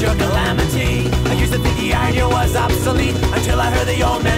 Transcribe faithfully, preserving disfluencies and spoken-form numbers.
future calamity. I used to think the idea was obsolete until I heard the old man